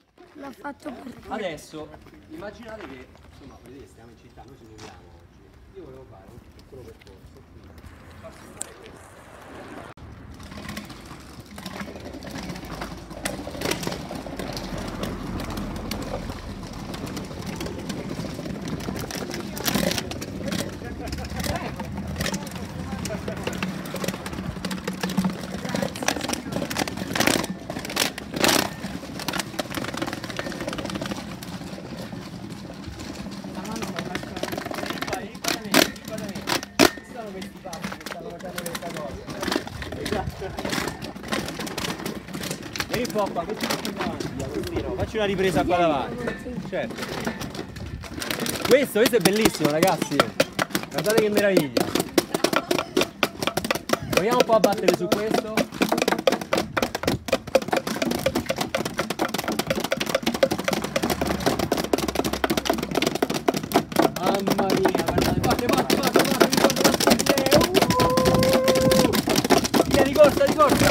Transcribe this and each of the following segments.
L'ho fatto per te. Adesso immaginate che, insomma, vedete, stiamo in città, noi ci muoviamo oggi. Io volevo fare un piccolo percorso qui, farsi fare questo. Questi passi che stanno facendo questa cosa. Esatto. Vieni un po' qua, metti davanti, Agostino. Facci una ripresa qua davanti. Certo. Questo è bellissimo, ragazzi. Guardate che meraviglia. Proviamo un po' a battere su questo. Mamma mia, guardate, batte. Di corsa!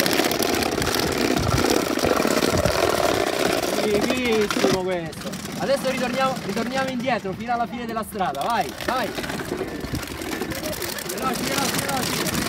Bellissimo questo! Adesso ritorniamo indietro fino alla fine della strada, vai! Veloci!